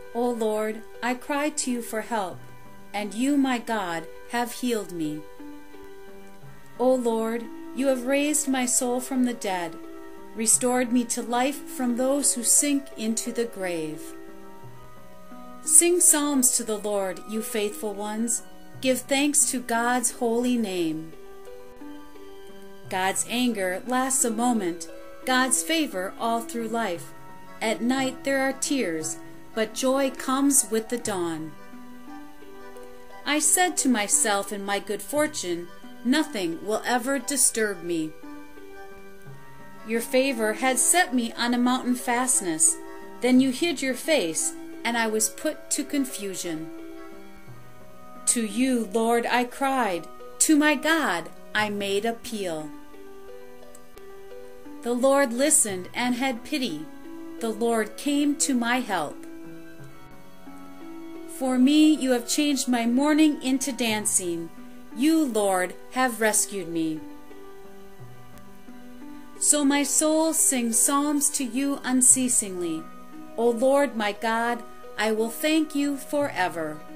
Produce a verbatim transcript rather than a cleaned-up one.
O Lord, I cried to you for help, and you, my God, have healed me. O Lord, you have raised my soul from the dead, restored me to life from those who sink into the grave. Sing psalms to the Lord, you faithful ones. Give thanks to God's holy name. God's anger lasts a moment, God's favor all through life. At night there are tears, but joy comes with the dawn. I said to myself in my good fortune, nothing will ever disturb me. Your favor had set me on a mountain fastness. Then you hid your face, and I was put to confusion. To you, Lord, I cried. To my God I made appeal. The Lord listened and had pity. The Lord came to my help. For me you have changed my mourning into dancing. You, Lord, have rescued me. So my soul sings psalms to you unceasingly. O Lord my God, I will thank you forever.